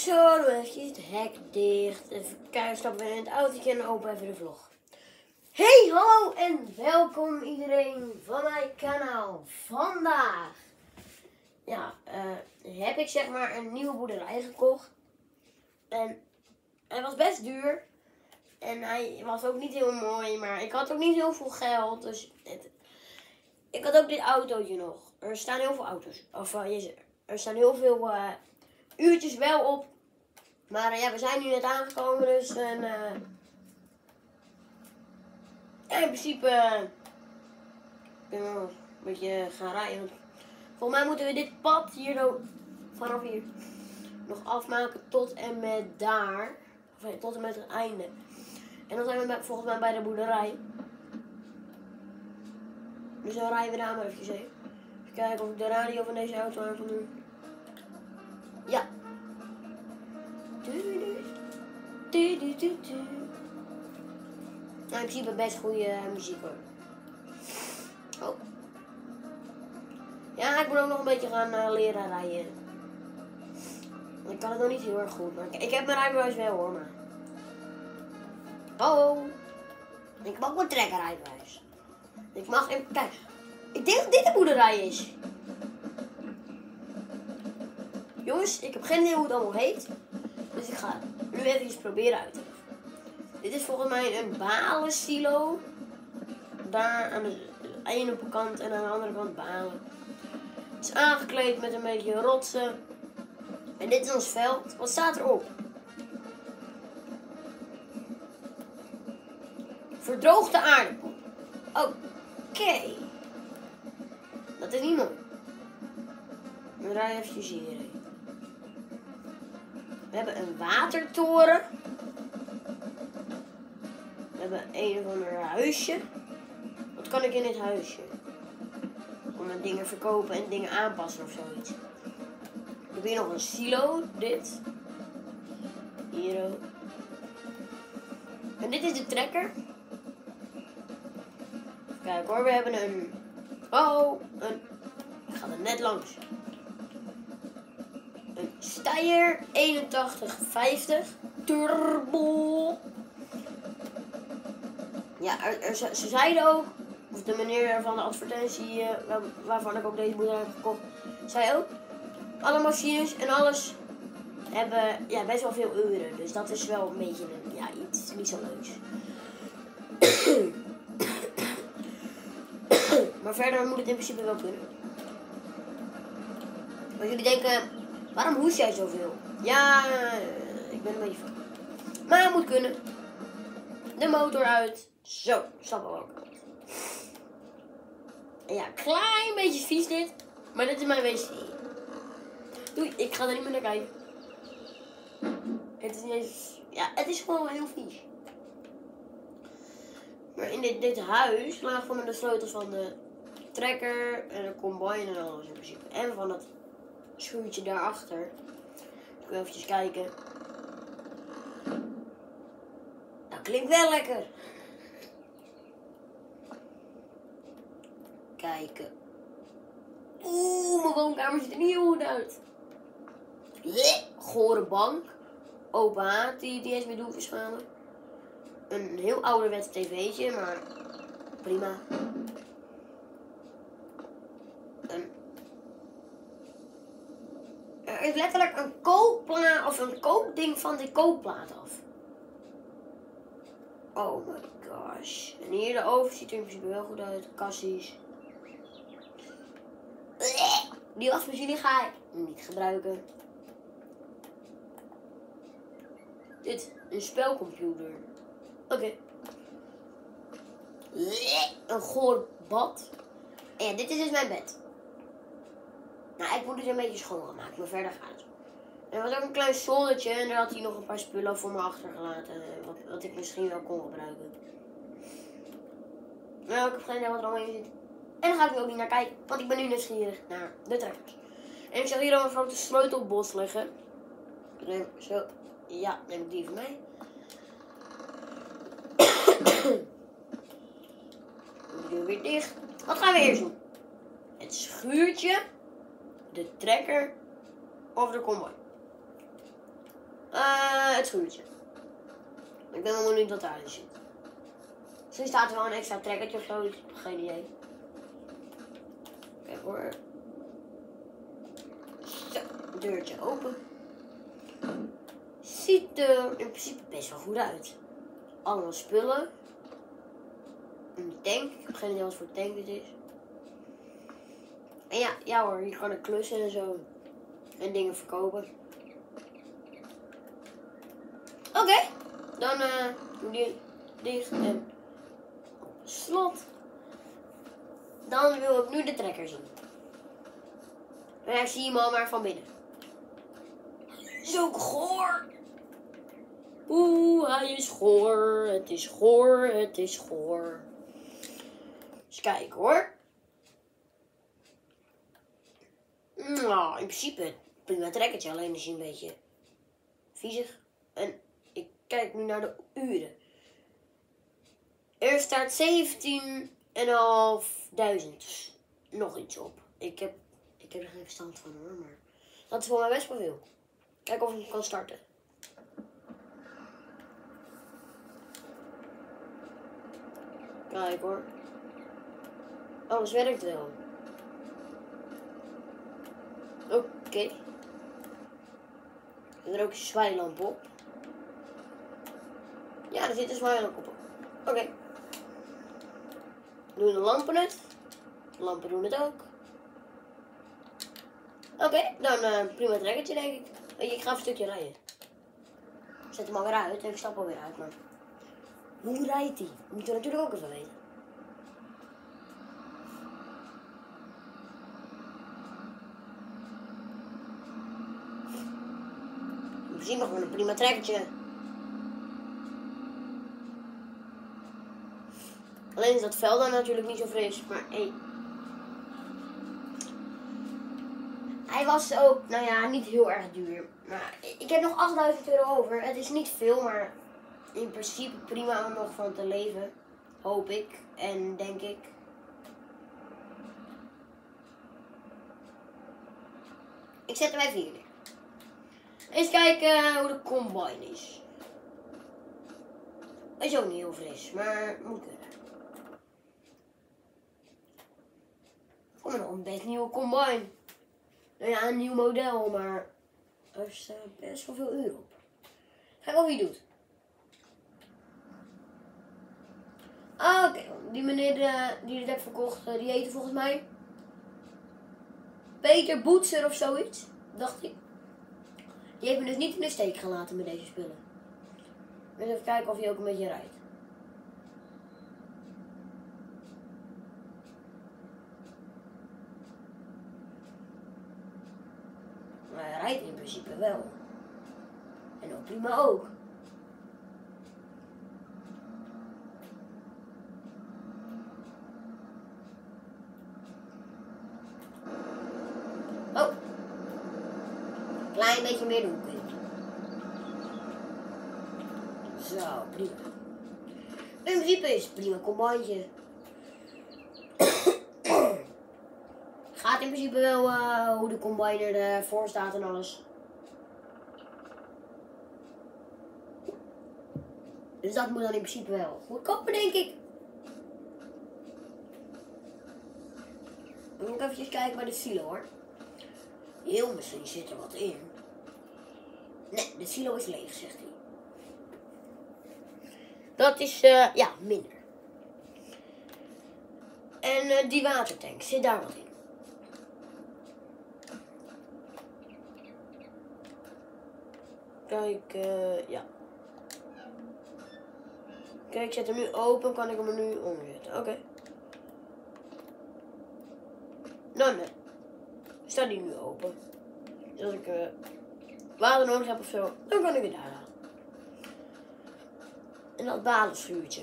Zo, doe even het hek dicht. Even kijken, stappen we in het autootje en open even de vlog. Hey, hallo en welkom iedereen van mijn kanaal. Vandaag heb ik zeg maar een nieuwe boerderij gekocht. En hij was best duur. En hij was ook niet heel mooi, maar ik had ook niet heel veel geld. Dus ik had ook dit autootje nog. Er staan heel veel auto's. Er staan heel veel uurtjes wel op. Maar we zijn nu net aangekomen, dus in principe kunnen we nog een beetje gaan rijden. Volgens mij moeten we dit pad hier vanaf hier nog afmaken tot en met daar. Of tot en met het einde. En dan zijn we volgens mij bij de boerderij. Dus dan rijden we daar maar even heen. Even kijken of ik de radio van deze auto aan kan doen. Ja. Nou, in principe best goede muziek hoor. Oh. Ja, ik moet ook nog een beetje gaan leren rijden. Ik kan het nog niet heel erg goed, maar ik heb mijn rijbewijs wel hoor. Maar. Oh. Ik heb ook mijn trekkerrijbewijs. Kijk, ik denk dat dit de boerderij is. Jongens, ik heb geen idee hoe het allemaal heet. Dus ik ga nu even iets proberen uit te leggen. Dit is volgens mij een balensilo. Daar aan de ene kant en aan de andere kant balen. Het is aangekleed met een beetje rotsen. En dit is ons veld. Wat staat erop? Verdroogde aardappel. Oké. Dat is niet mooi. We rijden eventjes hierheen. We hebben een watertoren. We hebben een of ander huisje. Wat kan ik in dit huisje? Om mijn dingen verkopen en dingen aanpassen of zoiets. Ik heb hier nog een silo. Dit. Hier ook. En dit is de trekker. Kijk hoor, we hebben een... Ik ga er net langs. Een Steyr 8150 Turbo. Ja, ze zeiden ook, of de meneer van de advertentie, waarvan ik ook deze boerderij heb gekocht, zei ook, alle machines en alles hebben best wel veel uren. Dus dat is wel een beetje iets niet zo leuks. Maar verder moet het in principe wel kunnen. Als jullie denken, waarom hoest jij zoveel? Ja, ik ben een beetje van. Maar het moet kunnen. De motor uit. Zo, stappen we ook uit. En ja, klein beetje vies dit. Maar dit is mijn wc. Doei, ik ga er niet meer naar kijken. Het is niet eens... Ja, het is gewoon heel vies. Maar in dit huis lagen gewoon de sleutels van de trekker en de combine en alles in principe. En van het schuurtje daarachter. Ik wil eventjes kijken. Dat klinkt wel lekker. Kijken. Oeh, mijn woonkamer ziet er niet heel goed uit. Gore bank. Open haard die eens meer doet verschalen. Een heel ouderwets tv'tje, maar prima. Er is letterlijk een kookplaat of een kookding van die kookplaat af. Oh my gosh. En hier de oven ziet er in principe wel goed uit. Kassies. Die wasmachine ga ik niet gebruiken. Dit, een spelcomputer. Oké. Een goor bad. En dit is dus mijn bed. Nou, ik moet het een beetje schoongemaakt, maar verder gaat het. Er was ook een klein zoldertje en daar had hij nog een paar spullen voor me achtergelaten. Wat ik misschien wel kon gebruiken. Nou, ik heb geen idee wat er allemaal in zit. En daar ga ik nu ook niet naar kijken, want ik ben nu nieuwsgierig naar de trekkers. En ik zag hier al een grote sleutelbos liggen. Zo, ja, neem ik die van mij. De deur weer dicht. Wat gaan we eerst doen? Het schuurtje, de trekker of de combine? Het schuurtje. Ik ben wel benieuwd wat daarin zit. Misschien staat er wel een extra trekkertje of zo, ik heb geen idee. Kijk hoor. Zo, deurtje open. Ziet er in principe best wel goed uit. Allemaal spullen. Een tank. Ik heb geen idee wat voor tank dit is. En ja hoor, je kan er klussen en zo. En dingen verkopen. Oké. Dan doe die dicht en op slot. Dan wil ik nu de trekker zien. En ik zie hem al maar van binnen. Zo goor. Oeh, hij is goor. Het is goor. Het is goor. Eens kijken hoor. Nou, in principe prima trekkertje. Alleen is hij een beetje viezig. En ik kijk nu naar de uren. Er staat 17.500. Nog iets op. Ik heb er geen verstand van hoor. Maar dat is voor mij best wel veel. Kijk of ik hem kan starten. Kijk hoor. Alles werkt wel. Oké. Er is ook een zwaailamp op. Ja, er zit een zwaailamp op. Oké. Doen de lampen het? De lampen doen het ook. Oké, dan prima trekkertje denk ik. Ik ga een stukje rijden. Ik zet hem alweer uit en ik stap alweer uit. Maar hoe rijdt hij? Moeten we natuurlijk ook even weten. We zien nog wel een prima trekkertje. Alleen is dat vel dan natuurlijk niet zo fris. Maar hey. Hij was ook, nou ja, niet heel erg duur. Maar ik heb nog 8.000 euro over. Het is niet veel, maar in principe prima om nog van te leven. Hoop ik en denk ik. Ik zet hem even hier neer. Eens kijken hoe de combine is. Is ook niet heel fris, maar moet kunnen. Oh, nog een best nieuwe combine. Nou ja, een nieuw model, maar er staat best wel veel uur op. Kijk of hij het doet. Oké, die meneer die dit heeft verkocht, die heette volgens mij Peter Boetser of zoiets, dacht ik. Die heeft me dus niet in de steek gelaten met deze spullen. Dus even kijken of hij ook een beetje rijdt. Maar hij rijdt in principe wel. En ook prima ook. Oh. Klein beetje meer de hoek in. Zo, prima. In principe is het prima combine. Gaat in principe wel hoe de combiner ervoor staat en alles. Dus dat moet dan in principe wel goed kopen, denk ik. Dan moet ik even kijken bij de silo hoor. Heel misschien zit er wat in. Nee, de silo is leeg, zegt hij. Dat is, ja, minder. En die watertank, zit daar wat in? Kijk, ja. Kijk, ik zet hem nu open, kan ik hem er nu omzetten. Oké. Nou, nee. Staat die nu open. Dus als ik water nodig heb of zo, dan kan ik het daar halen. En dat balenschuurtje.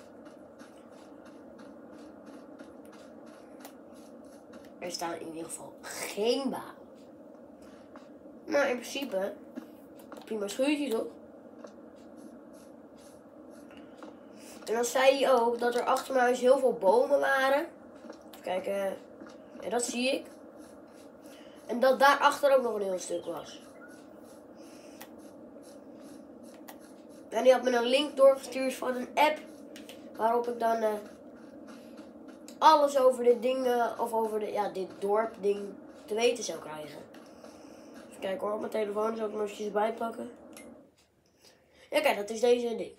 Er staan in ieder geval geen balen. Maar in principe, prima schuurtje toch? En dan zei hij ook dat er achter mijn huis heel veel bomen waren. Even kijken, ja, dat zie ik. En dat daarachter ook nog een heel stuk was. En die had me een link doorgestuurd van een app. Waarop ik dan alles over dit ding, of over dit dorp ding te weten zou krijgen. Even kijken hoor, op mijn telefoon zal ik hem eventjes bijpakken. Ja kijk, dat is deze ding.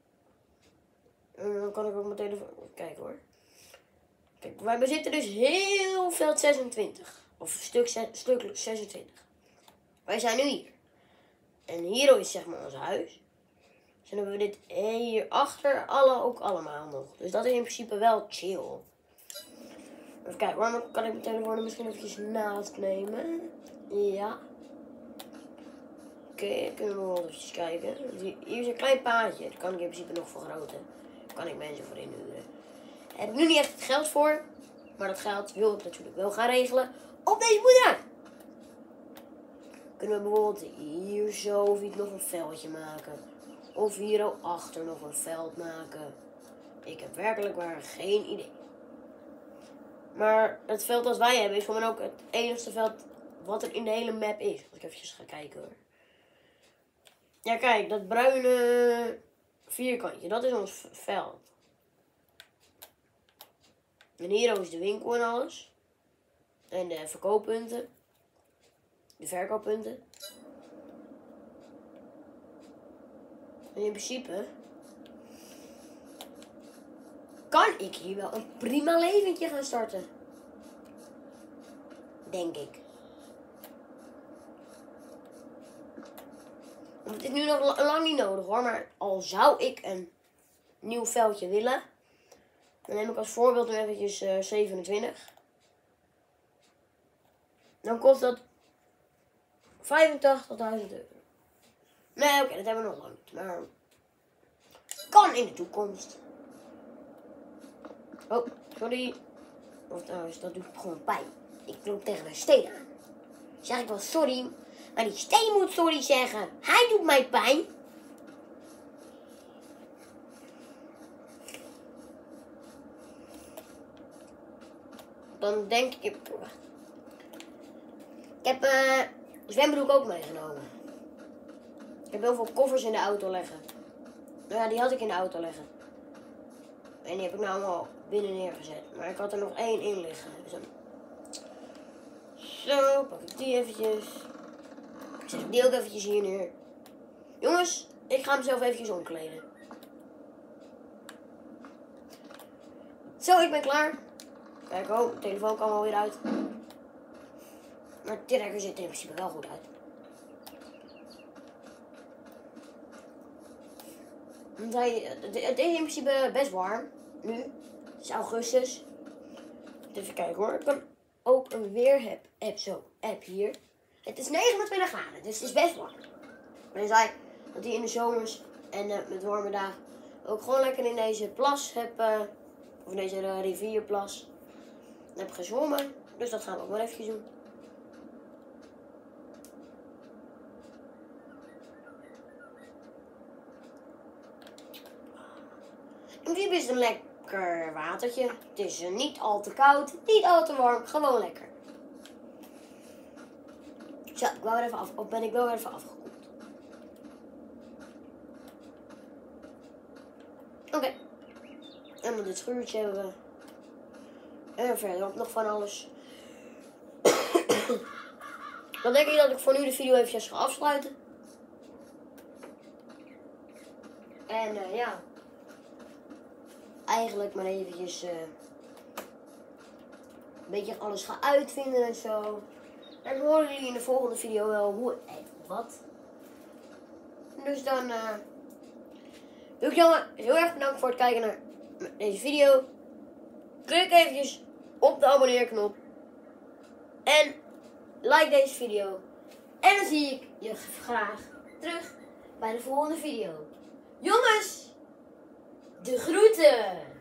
En dan kan ik op mijn telefoon kijken hoor. Kijk, wij bezitten dus heel veld 26. Of stuk 26. Wij zijn nu hier. En hier is zeg maar ons huis. Dus dan hebben we dit hierachter ook allemaal nog. Dus dat is in principe wel chill. Even kijken, waarom kan ik mijn telefoon er misschien eventjes naast nemen? Ja. Oké, kunnen we nog wel even kijken. Hier is een klein paadje. Dat kan ik in principe nog vergroten. Daar kan ik mensen voor inhuren. Daar heb ik nu niet echt het geld voor. Maar dat geld wil ik natuurlijk wel gaan regelen op deze boerderij. Kunnen we bijvoorbeeld hier zo of iets nog een veldje maken. Of hier achter nog een veld maken. Ik heb werkelijk waar geen idee. Maar het veld dat wij hebben is gewoon ook het enigste veld wat er in de hele map is. Als ik even ga kijken hoor. Ja kijk, dat bruine vierkantje, dat is ons veld. En hier is de winkel en alles. En de verkooppunten. De verkooppunten. En in principe kan ik hier wel een prima leventje gaan starten. Denk ik. Want het is nu nog lang niet nodig hoor. Maar al zou ik een nieuw veldje willen. Dan neem ik als voorbeeld nu eventjes 27. Dan kost dat 85.000 euro. Nee, oké, dat hebben we nog lang niet. Maar kan in de toekomst. Oh, sorry. Of trouwens, dat doet gewoon pijn. Ik loop tegen een steen aan. Zeg ik wel sorry. Maar die steen moet sorry zeggen. Hij doet mij pijn. Dan denk ik... Ik heb zwembroek ook meegenomen. Ik heb heel veel koffers in de auto liggen. Nou ja, die had ik in de auto liggen. En die heb ik nou allemaal binnen neergezet. Maar ik had er nog één in liggen. Dus dan... Zo, pak ik die eventjes. Ik zet die ook eventjes hier neer. Jongens, ik ga mezelf eventjes omkleden. Zo, ik ben klaar. Kijk, oh, de telefoon kan wel weer uit. Maar de trekker ziet er in principe wel goed uit. Het is in principe best warm. Nu. Het is augustus. Even kijken hoor. Ik kan ook een weerapp hier. Het is 29 graden, dus het is best warm. Maar hij zei dat hij in de zomers en met warme dagen ook gewoon lekker in deze plas heb, of deze rivierplas, heb gezwommen. Dus dat gaan we ook wel even doen. In principe is het een lekker watertje. Het is niet al te koud, niet al te warm, gewoon lekker. Zo, ik wou er even af, of ben ik wel weer even afgekoeld. Oké. En met dit schuurtje hebben we. En verderop nog van alles. Dan denk ik dat ik voor nu de video eventjes ga afsluiten. En ja. Eigenlijk maar eventjes een beetje alles gaan uitvinden en zo. En dan horen jullie in de volgende video wel hoe en wat. Dus dan wil ik jullie heel erg bedanken voor het kijken naar deze video. Klik eventjes op de abonneerknop. En like deze video. En dan zie ik je graag terug bij de volgende video. Jongens, de groeten!